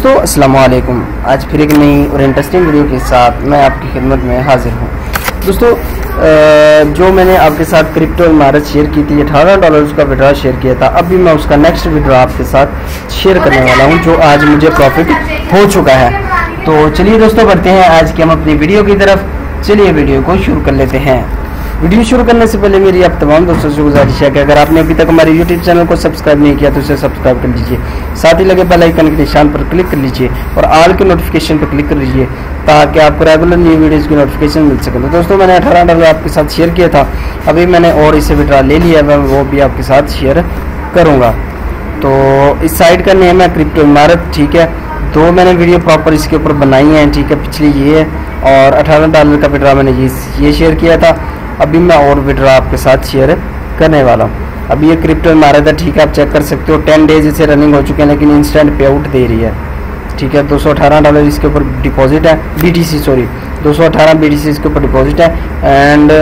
दोस्तों अस्सलाम वालेकुम। आज फिर एक नई और इंटरेस्टिंग वीडियो के साथ मैं आपकी खिदमत में हाजिर हूँ। दोस्तों जो मैंने आपके साथ क्रिप्टो इमारत शेयर की थी, $18 उसका विड्रॉ शेयर किया था। अभी मैं उसका नेक्स्ट विड्रॉ आपके साथ शेयर करने वाला हूँ, जो आज मुझे प्रॉफिट हो चुका है। तो चलिए दोस्तों बढ़ते हैं आज की हम अपनी वीडियो की तरफ। चलिए वीडियो को शुरू कर लेते हैं। वीडियो शुरू करने से पहले मेरी आप तमाम दोस्तों से गुजारिश है कि अगर आपने अभी तक हमारे YouTube चैनल को सब्सक्राइब नहीं किया तो उसे सब्सक्राइब कर लीजिए। साथ ही लगे बेल आइकन के निशान पर क्लिक कर लीजिए और ऑल के नोटिफिकेशन पर क्लिक कर लीजिए ताकि आपको रेगुलर न्यू वीडियोज़ की नोटिफिकेशन मिल सके। तो दोस्तों मैंने $18 आपके साथ शेयर किया था, अभी मैंने और इसे विड्रॉ ले लिया है, वो भी आपके साथ शेयर करूँगा। तो इस साइट का नेम है क्रिप्टो इमारत, ठीक है। दो मैंने वीडियो प्रॉपर इसके ऊपर बनाई हैं, ठीक है। पिछली ये है और $18 का विड्रॉ मैंने ये शेयर किया था। अभी मैं और विड्रॉ आपके साथ शेयर करने वाला हूँ। अभी ये क्रिप्टो इमारत है, ठीक है, आप चेक कर सकते हो। 10 डेज इसे रनिंग हो चुके हैं, लेकिन इंस्टेंट पे आउट दे रही है, ठीक है। $218 इसके ऊपर डिपॉजिट है, BTC 218 BTC इसके ऊपर डिपॉजिट है एंड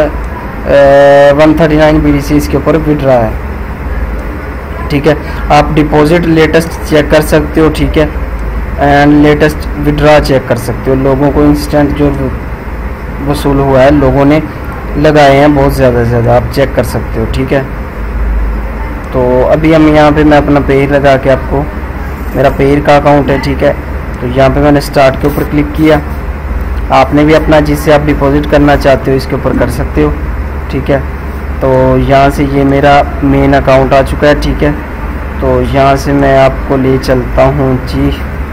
139 BTC इसके ऊपर विड्रॉ है, ठीक है। आप डिपॉजिट लेटेस्ट चेक कर सकते हो, ठीक है, एंड लेटेस्ट विड्रॉ चेक कर सकते हो। लोगों को इंस्टेंट जो वसूल हुआ है लोगों ने लगाए हैं बहुत ज़्यादा से ज़्यादा, आप चेक कर सकते हो, ठीक है। तो अभी हम यहाँ पे मैं अपना पेयर लगा के आपको, मेरा पेयर का अकाउंट है, ठीक है। तो यहाँ पे मैंने स्टार्ट के ऊपर क्लिक किया। आपने भी अपना जिससे आप डिपॉजिट करना चाहते हो इसके ऊपर कर सकते हो, ठीक है। तो यहाँ से ये मेरा मेन अकाउंट आ चुका है, ठीक है। तो यहाँ से मैं आपको ले चलता हूँ जी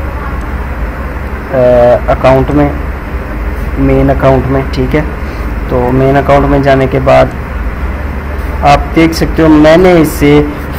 अकाउंट में, मेन अकाउंट में, ठीक है। तो मेन अकाउंट में जाने के बाद आप देख सकते हो मैंने इससे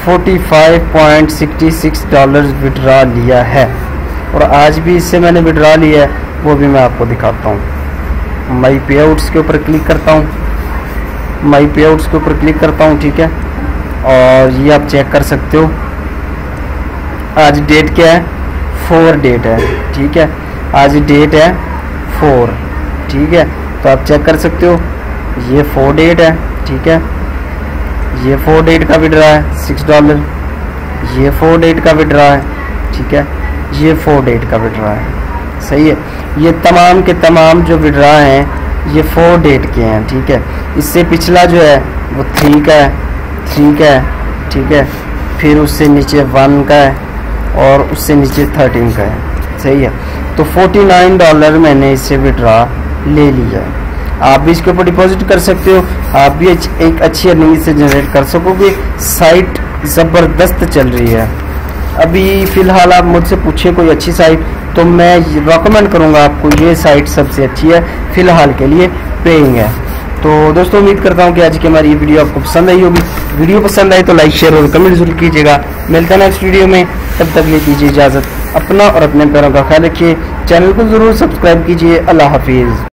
$45.66 विड्रॉ लिया है और आज भी इससे मैंने विड्रॉ लिया है, वो भी मैं आपको दिखाता हूँ। माई पे आउट्स के ऊपर क्लिक करता हूँ, माई पे आउट्स के ऊपर क्लिक करता हूँ, ठीक है। और ये आप चेक कर सकते हो आज डेट क्या है, 4 डेट है, ठीक है। आज डेट है 4, ठीक है। तो आप चेक कर सकते हो ये 4 डेट है, ठीक है। ये 4 डेट का विड्रॉ है $6, ये 4 डेट का विड्रॉ है, ठीक है। ये 4 डेट का विड्रॉ है, सही है। ये तमाम के तमाम जो विड्रॉ हैं ये 4 डेट के हैं, ठीक है। इससे पिछला जो है वो 3 का है, 3 का है, ठीक है। फिर उससे नीचे 1 का है और उससे नीचे 13 का है, सही है। तो $49 मैंने इससे विड्रॉ ले लिया। आप भी इसके ऊपर डिपॉजिट कर सकते हो, आप भी एक अच्छी अर्निंग से जनरेट कर सकोगे। साइट ज़बरदस्त चल रही है। अभी फ़िलहाल आप मुझसे पूछे कोई अच्छी साइट तो मैं रिकमेंड करूँगा आपको, ये साइट सबसे अच्छी है फ़िलहाल के लिए, पेइंग है। तो दोस्तों उम्मीद करता हूँ कि आज की हमारी ये वीडियो आपको पसंद आई होगी। वीडियो पसंद आई तो लाइक शेयर और कमेंट जरूर कीजिएगा। मिलता है नेक्स्ट वीडियो में, तब तक ले दीजिए इजाज़त। अपना और अपने पैरों का ख्याल रखिए। चैनल को ज़रूर सब्सक्राइब कीजिए। अल्लाह हाफिज़।